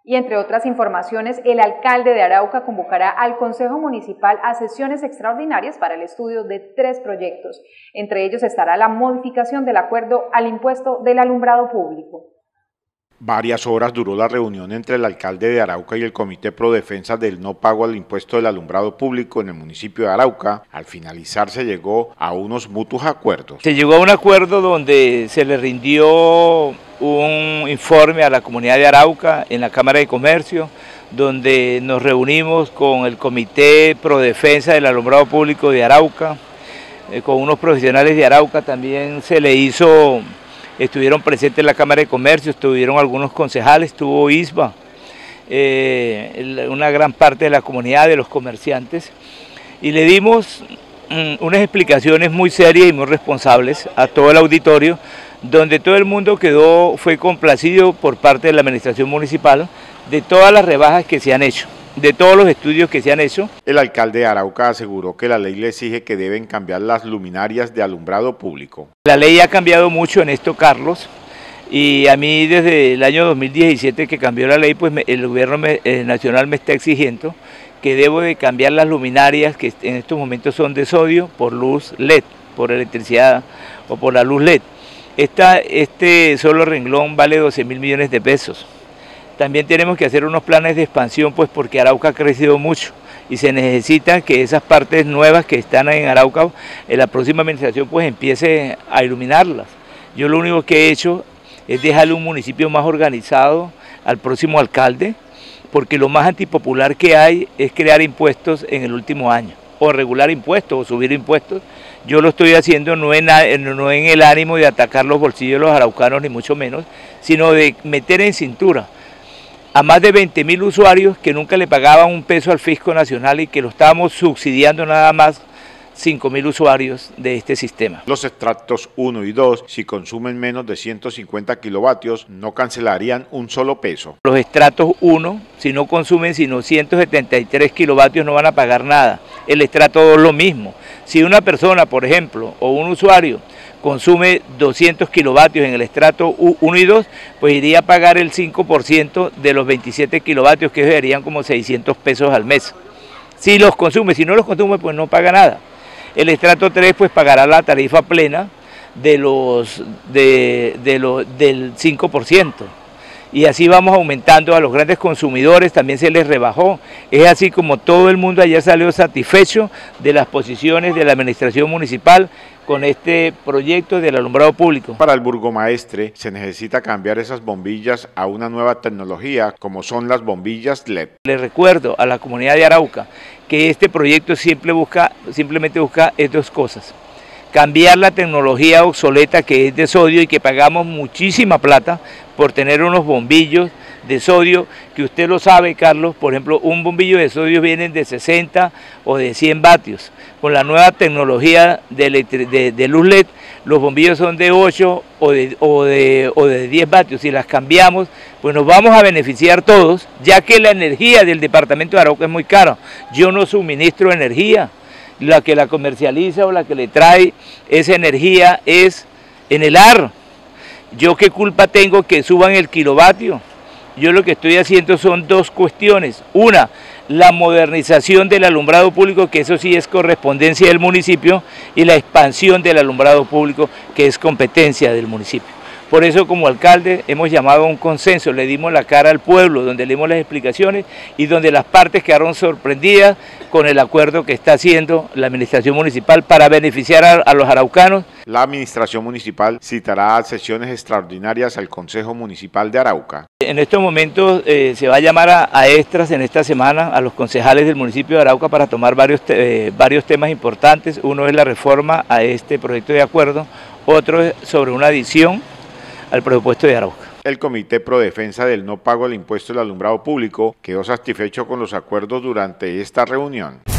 Y entre otras informaciones, el alcalde de Arauca convocará al Consejo Municipal a sesiones extraordinarias para el estudio de 3 proyectos. Entre ellos estará la modificación del acuerdo al impuesto del alumbrado público. Varias horas duró la reunión entre el alcalde de Arauca y el Comité Pro Defensa del no pago al impuesto del alumbrado público en el municipio de Arauca. Al finalizar se llegó a unos mutuos acuerdos. Se llegó a un acuerdo donde se le rindió un informe a la comunidad de Arauca en la Cámara de Comercio, donde nos reunimos con el Comité Pro Defensa del alumbrado público de Arauca, con unos profesionales de Arauca. También se le hizo... Estuvieron presentes en la Cámara de Comercio, estuvieron algunos concejales, estuvo ISBA, una gran parte de la comunidad, de los comerciantes, y le dimos unas explicaciones muy serias y muy responsables a todo el auditorio, donde todo el mundo fue complacido por parte de la administración municipal de todas las rebajas que se han hecho, de todos los estudios que se han hecho. El alcalde de Arauca aseguró que la ley le exige que deben cambiar las luminarias de alumbrado público. La ley ha cambiado mucho en esto, Carlos, y a mí desde el año 2017 que cambió la ley, pues el gobierno nacional me está exigiendo que debo de cambiar las luminarias que en estos momentos son de sodio por luz LED, por electricidad o por la luz LED. Este solo renglón vale 12.000 millones de pesos. También tenemos que hacer unos planes de expansión, pues porque Arauca ha crecido mucho y se necesita que esas partes nuevas que están en Arauca, en la próxima administración pues empiece a iluminarlas. Yo lo único que he hecho es dejarle un municipio más organizado al próximo alcalde, porque lo más antipopular que hay es crear impuestos en el último año, o regular impuestos, o subir impuestos. Yo lo estoy haciendo no en el ánimo de atacar los bolsillos de los araucanos, ni mucho menos, sino de meter en cintura a más de 20.000 usuarios que nunca le pagaban un peso al Fisco Nacional y que lo estábamos subsidiando nada más 5.000 usuarios de este sistema. Los extractos 1 y 2, si consumen menos de 150 kilovatios, no cancelarían un solo peso. Los extractos 1, si no consumen sino 173 kilovatios, no van a pagar nada. El extracto 2 lo mismo. Si una persona, por ejemplo, o un usuario, consume 200 kilovatios en el estrato 1 y 2, pues iría a pagar el 5% de los 27 kilovatios, que serían como 600 pesos al mes. Si los consume, si no los consume, pues no paga nada. El estrato 3 pues pagará la tarifa plena del 5%. Y así vamos aumentando a los grandes consumidores, también se les rebajó. Es así como todo el mundo ayer salió satisfecho de las posiciones de la administración municipal con este proyecto del alumbrado público. Para el burgomaestre se necesita cambiar esas bombillas a una nueva tecnología como son las bombillas LED. Les recuerdo a la comunidad de Arauca que este proyecto simplemente busca dos cosas: cambiar la tecnología obsoleta que es de sodio y que pagamos muchísima plata por tener unos bombillos de sodio, que usted lo sabe, Carlos. Por ejemplo, un bombillo de sodio viene de 60 o de 100 vatios. Con la nueva tecnología de luz LED, los bombillos son de 8 o de 10 vatios. Si las cambiamos, pues nos vamos a beneficiar todos, ya que la energía del departamento de Arauca es muy cara. Yo no suministro energía. La que la comercializa o la que le trae esa energía es Enelar. ¿Yo qué culpa tengo que suban el kilovatio? Yo lo que estoy haciendo son dos cuestiones. Una, la modernización del alumbrado público, que eso sí es correspondencia del municipio, y la expansión del alumbrado público, que es competencia del municipio. Por eso, como alcalde, hemos llamado a un consenso, le dimos la cara al pueblo, donde le dimos las explicaciones y donde las partes quedaron sorprendidas con el acuerdo que está haciendo la administración municipal para beneficiar a los araucanos. La administración municipal citará sesiones extraordinarias al Consejo Municipal de Arauca. En estos momentos se va a llamar a extras en esta semana a los concejales del municipio de Arauca para tomar varios temas importantes. Uno es la reforma a este proyecto de acuerdo, otro es sobre una adición al presupuesto de Arauca. El Comité Pro Defensa del no pago del impuesto del alumbrado público quedó satisfecho con los acuerdos durante esta reunión.